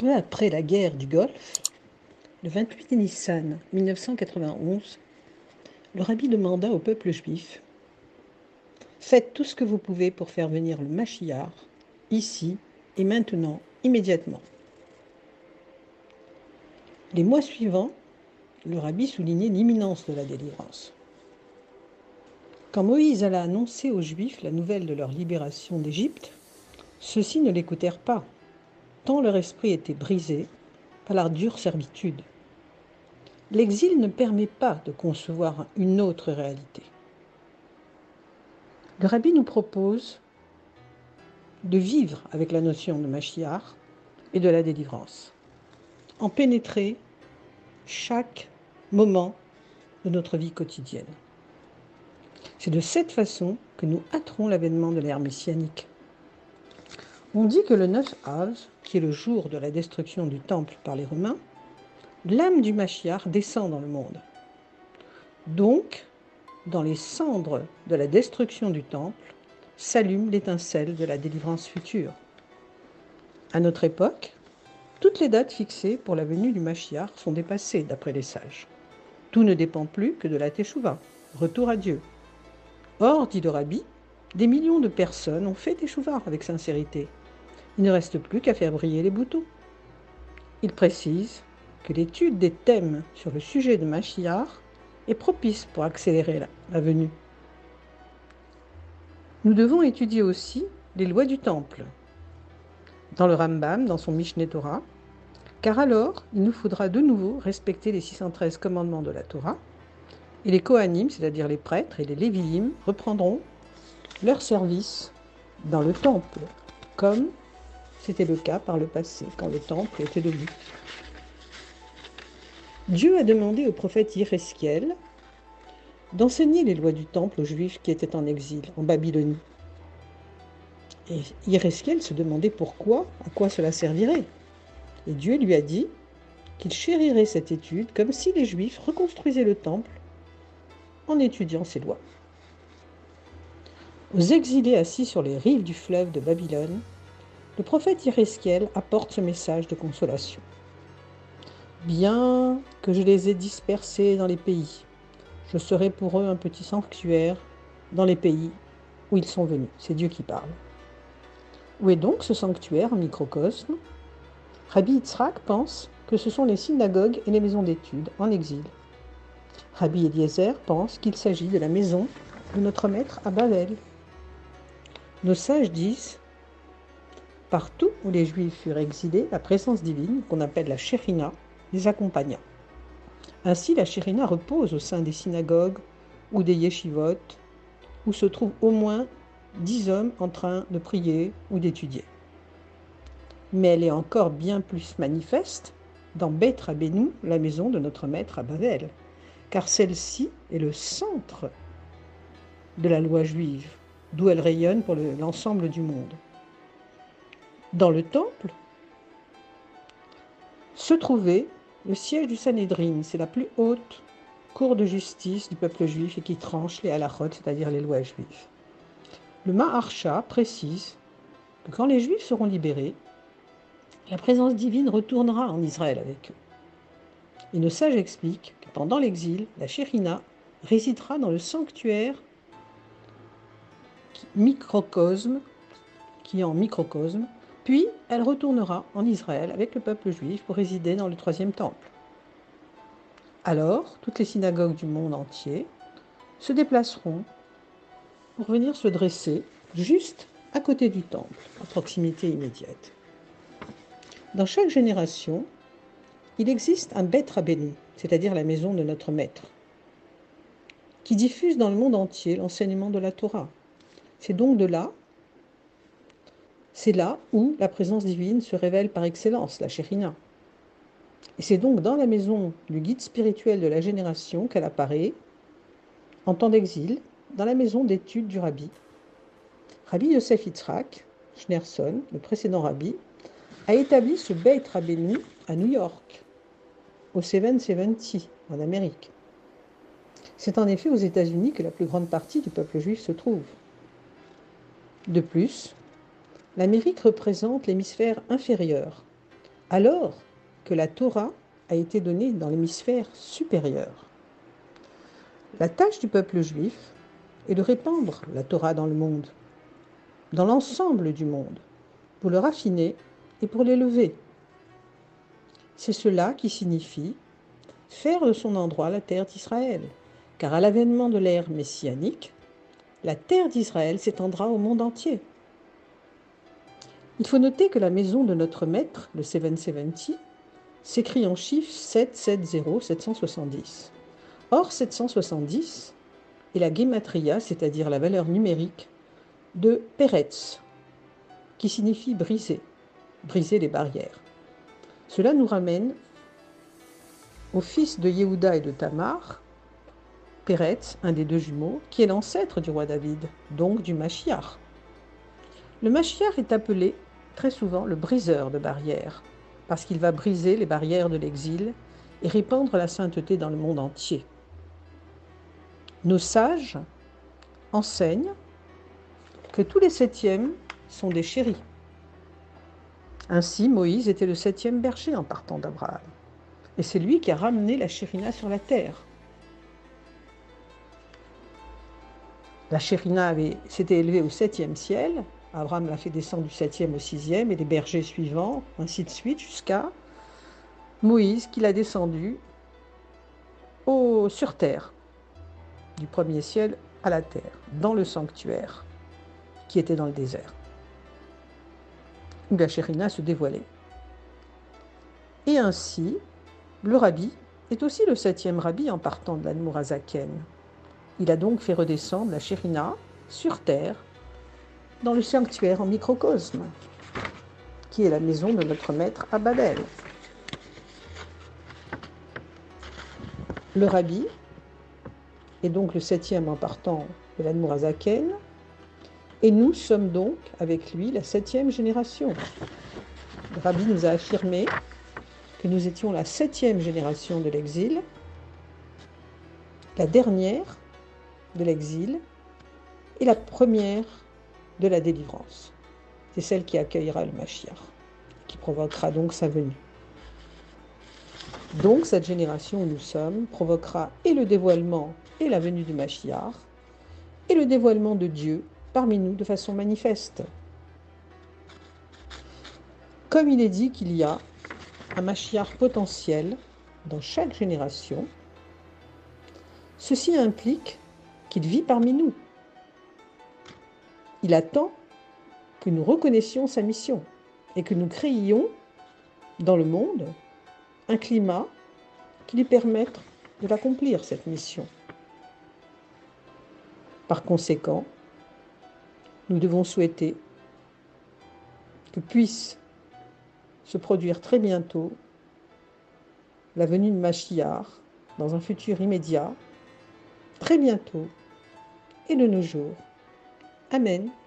Après la guerre du Golfe, le 28 Nissan 1991, le rabbi demanda au peuple juif: faites tout ce que vous pouvez pour faire venir le Mashiach, ici et maintenant, immédiatement. Les mois suivants, le rabbi soulignait l'imminence de la délivrance. Quand Moïse alla annoncer aux Juifs la nouvelle de leur libération d'Égypte, ceux-ci ne l'écoutèrent pas, tant leur esprit était brisé par la dure servitude. L'exil ne permet pas de concevoir une autre réalité. Le rabbi nous propose de vivre avec la notion de Mashiach et de la délivrance, en pénétrer chaque moment de notre vie quotidienne. C'est de cette façon que nous hâterons l'avènement de l'ère messianique. On dit que le 9 Av, qui est le jour de la destruction du temple par les Romains, l'âme du Mashiach descend dans le monde. Donc, dans les cendres de la destruction du temple, s'allume l'étincelle de la délivrance future. À notre époque, toutes les dates fixées pour la venue du Mashiach sont dépassées d'après les sages. Tout ne dépend plus que de la Teshuvah, retour à Dieu. Or, dit le rabbi, des millions de personnes ont fait Teshuvah avec sincérité. Il ne reste plus qu'à faire briller les boutons. Il précise que l'étude des thèmes sur le sujet de Mashiach est propice pour accélérer la venue. Nous devons étudier aussi les lois du temple, dans le Rambam, dans son Mishneh Torah, car alors il nous faudra de nouveau respecter les 613 commandements de la Torah, et les Kohanim, c'est-à-dire les prêtres et les Léviim, reprendront leur service dans le temple, comme c'était le cas par le passé, quand le temple était debout. Dieu a demandé au prophète Yérézkiel d'enseigner les lois du temple aux Juifs qui étaient en exil, en Babylonie. Et Yérézkiel se demandait pourquoi, à quoi cela servirait. Et Dieu lui a dit qu'il chérirait cette étude comme si les Juifs reconstruisaient le temple en étudiant ces lois. Aux exilés assis sur les rives du fleuve de Babylone, le prophète Yérézkiel apporte ce message de consolation. Bien que je les ai dispersés dans les pays, je serai pour eux un petit sanctuaire dans les pays où ils sont venus. C'est Dieu qui parle. Où est donc ce sanctuaire en microcosme? Rabbi Yitzhak pense que ce sont les synagogues et les maisons d'études en exil. Rabbi Eliezer pense qu'il s'agit de la maison de notre maître à Babel. Nos sages disent: partout où les Juifs furent exilés, la présence divine, qu'on appelle la Shérina, les accompagna. Ainsi, la Shérina repose au sein des synagogues ou des yeshivot, où se trouvent au moins 10 hommes en train de prier ou d'étudier. Mais elle est encore bien plus manifeste dans Beit Rabbeinu, la maison de notre maître à Babel, car celle-ci est le centre de la loi juive, d'où elle rayonne pour l'ensemble du monde. Dans le temple se trouvait le siège du Sanhédrin, c'est la plus haute cour de justice du peuple juif et qui tranche les halachot, c'est-à-dire les lois juives. Le Maharsha précise que quand les Juifs seront libérés, la présence divine retournera en Israël avec eux. Et nos sages expliquent que pendant l'exil, la Shérina résidera dans le sanctuaire qui est en microcosme, puis elle retournera en Israël avec le peuple juif pour résider dans le troisième temple. Alors, toutes les synagogues du monde entier se déplaceront pour venir se dresser juste à côté du temple, à proximité immédiate. Dans chaque génération, il existe un Beit Rabbeinu, c'est-à-dire la maison de notre maître, qui diffuse dans le monde entier l'enseignement de la Torah. C'est là où la présence divine se révèle par excellence, la Shérina. Et c'est donc dans la maison du guide spirituel de la génération qu'elle apparaît, en temps d'exil, dans la maison d'études du rabbi. Rabbi Yosef Yitzhak Schneerson, le précédent rabbi, a établi ce Beit Rabbeinu à New York, au 770, en Amérique. C'est en effet aux États-Unis que la plus grande partie du peuple juif se trouve. De plus, l'Amérique représente l'hémisphère inférieur, alors que la Torah a été donnée dans l'hémisphère supérieur. La tâche du peuple juif est de répandre la Torah dans le monde, dans l'ensemble du monde, pour le raffiner et pour l'élever. C'est cela qui signifie faire de son endroit la terre d'Israël, car à l'avènement de l'ère messianique, la terre d'Israël s'étendra au monde entier. Il faut noter que la maison de notre maître, le 770, s'écrit en chiffre 770, 770. Or, 770 est la gematria, c'est-à-dire la valeur numérique, de Peretz, qui signifie briser, briser les barrières. Cela nous ramène au fils de Yehuda et de Tamar, Peretz, un des deux jumeaux, qui est l'ancêtre du roi David, donc du Mashiach. Le Mashiach est appelé très souvent le briseur de barrières, parce qu'il va briser les barrières de l'exil et répandre la sainteté dans le monde entier. Nos sages enseignent que tous les septièmes sont des chéris. Ainsi, Moïse était le 7e berger en partant d'Abraham. Et c'est lui qui a ramené la Shérina sur la terre. La Shérina s'était élevée au 7e ciel. Abraham l'a fait descendre du 7e au 6e et les bergers suivants, ainsi de suite, jusqu'à Moïse qui l'a descendu sur terre, du 1er ciel à la terre, dans le sanctuaire qui était dans le désert, où la Shérina se dévoilait. Et ainsi, le rabbi est aussi le 7e rabbi en partant de l'Admorazaken. Il a donc fait redescendre la Shérina sur terre, dans le sanctuaire en microcosme, qui est la maison de notre maître à Babel. Le rabbi est donc le 7e en partant de l'Admorazaken, et nous sommes donc avec lui la 7e génération. Le rabbi nous a affirmé que nous étions la 7e génération de l'exil, la dernière de l'exil et la première de la délivrance. C'est celle qui accueillera le Mashiach, qui provoquera donc sa venue. Donc cette génération où nous sommes provoquera et le dévoilement et la venue du Mashiach, et le dévoilement de Dieu parmi nous de façon manifeste. Comme il est dit qu'il y a un Mashiach potentiel dans chaque génération, ceci implique qu'il vit parmi nous. Il attend que nous reconnaissions sa mission et que nous créions dans le monde un climat qui lui permette de l'accomplir, cette mission. Par conséquent, nous devons souhaiter que puisse se produire très bientôt la venue de Mashiach dans un futur immédiat, très bientôt et de nos jours. Amen.